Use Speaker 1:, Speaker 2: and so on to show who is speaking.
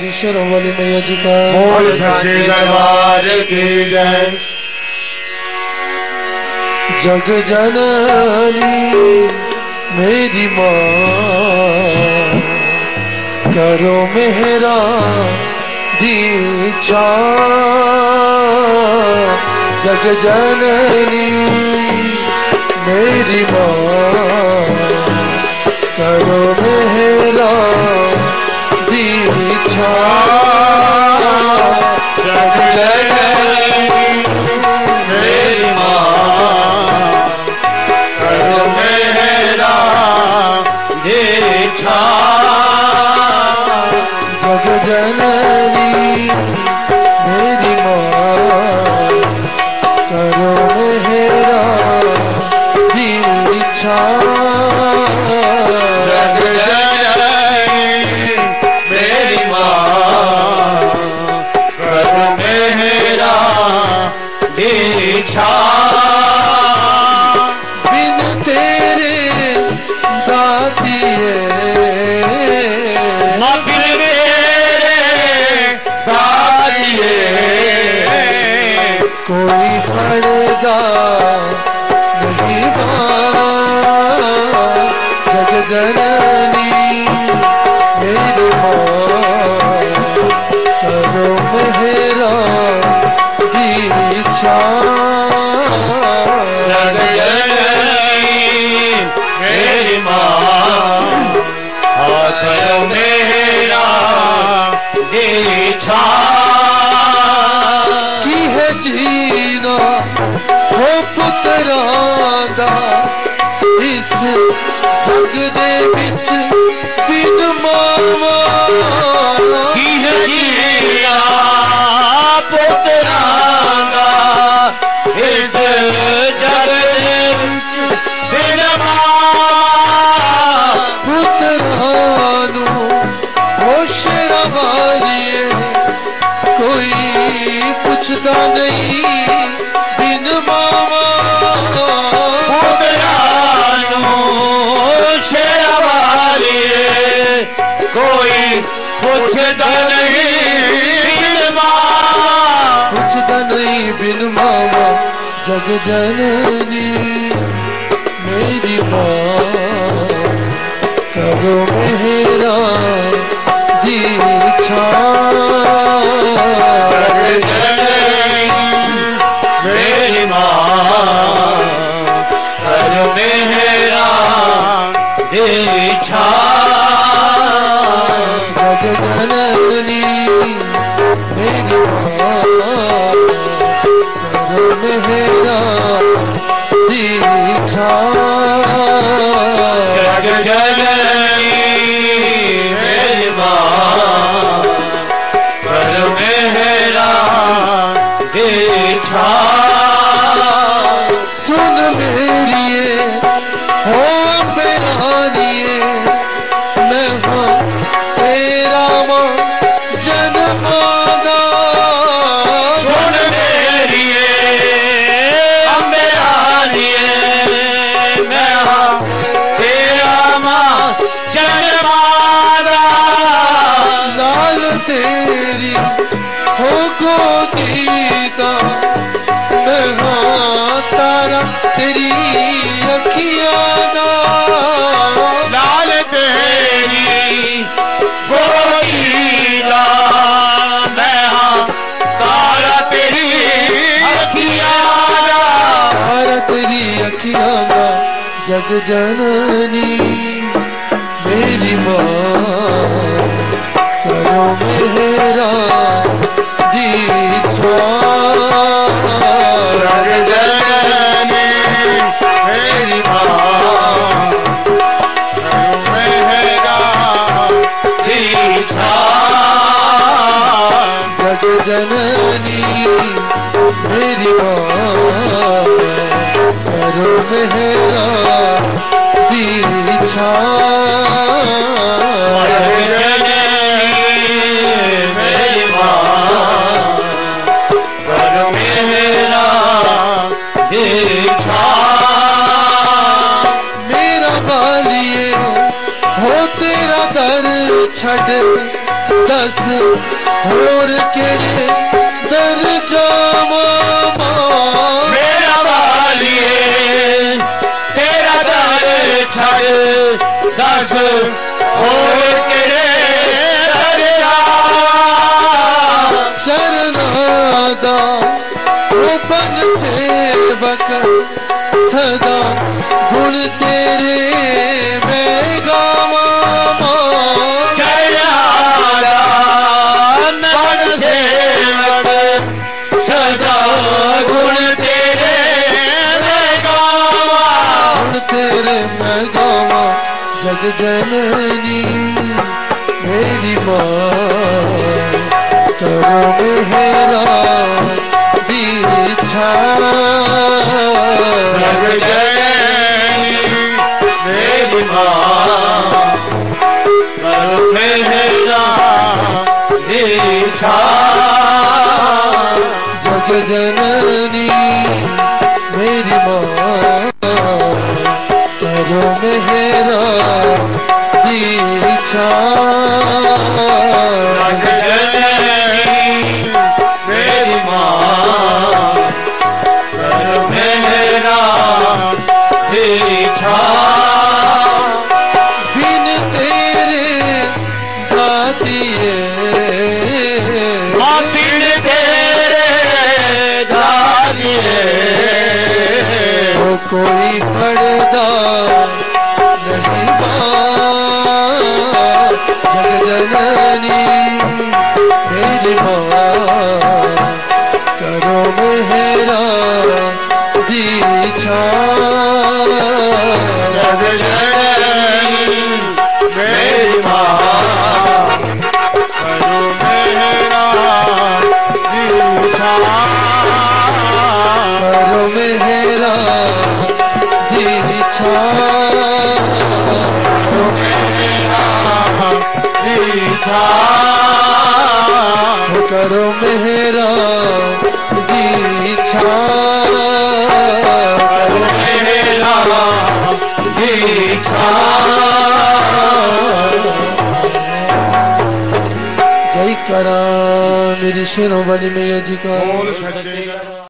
Speaker 1: शेरों मैया जी का
Speaker 2: बोल सच्चे दरबार की जय।
Speaker 1: जग जननी मेरी माँ करो मेरा दीक्षा। जग जननी मेरी माँ करो मेरा दीक्षा।
Speaker 2: जग जननी मेरी माँ करो मेरा दीक्षा।
Speaker 1: जग जननी मेरी माँ करो मेरा दीक्षा।
Speaker 2: जग जननी मेरी माँ करो मेरा दीक्षा।
Speaker 1: बिन तेरे दातिए कोई पड़दा नहीं जग जननी मेरी माँ करो मेरा दीक्षा।
Speaker 2: जग जननी मेरी माँ करो मेरा दीक्षा।
Speaker 1: जीना हो पुत्रां दा इस जग दे विच बिन मावा।
Speaker 2: की जीना पुत्रां दा इस जग दे विच बिन मावा।
Speaker 1: पुत्रां नूं होशरा वालिए कोई पुछदा नहीं बिन मावा।
Speaker 2: शेरा वालिए कोई पुछदा नहीं बिन मावा।
Speaker 1: पुछदा नहीं बिन मावा। जग जननी मेरी माँ करो मेरा दीक्षा।
Speaker 2: मेरी माँ करो मेरा दीक्षा।
Speaker 1: जग जननी मेरी माँ करो मेरा दीक्षा।
Speaker 2: जग जननी मेरी माँ करो मेरा दीक्षा।
Speaker 1: सुन मेरिए हो बेरानिए मैं हाँ तेरा माँ जन्मादा।
Speaker 2: सुन मेरिए बेरानिए मैं हाँ तेरा माँ जन्मादा।
Speaker 1: लाल तेरी हो गोदी का मैं हाँ तारा तेरी अखियाँ दा।
Speaker 2: लाल तेरी गोदी दा मैं हाँ तारा तेरी अखियाँ दा।
Speaker 1: तारा तेरी अखियाँ दा। जग जननी मेरी माँ करो मेरा दीक्षा।
Speaker 2: जग जननी मेरी माँ करो मेरा दीक्षा।
Speaker 1: जग जननी मेरी माँ करो मेरा दीक्षा।
Speaker 2: जग जननी मेरी माँ करो मेरा दीक्षा।
Speaker 1: मेरा बालिए हो तेरा दर छड़ दस होर के दर जावा
Speaker 2: मेरा वालिए तेरा दर छड़ दस होर के दर जावा
Speaker 1: शरणादा ओपन सेवक सदा गुण तेरे मैं गावा
Speaker 2: शरणादा पन सेवक सदा गुण तेरे मैं गावा
Speaker 1: गुण तेरे मैं गावा जग जननी मेरी माँ करो मेरा दीक्षा
Speaker 2: जग जननी मेरी माँ करो मेरा दीक्षा
Speaker 1: जग जननी मेरी माँ करो मेरा दीक्षा
Speaker 2: जग जननी मेरी माँ करो मेरा दीक्षा
Speaker 1: बिन तेरे दातिए
Speaker 2: बिन तेरे दानिए
Speaker 1: वो कोई पर्दा नहीं जग जननी मेरी माँ करो मेरा दीक्षा
Speaker 2: जग जननी मेरी माँ करो मेरा दीक्षा
Speaker 1: करो मेरा दीक्षा
Speaker 2: दीक्षा
Speaker 1: करो मेरा दीक्षा
Speaker 2: मेरा दीक्षा
Speaker 1: जय करा मेरी शेरों वाली मैया जी का
Speaker 2: बोल सच्चे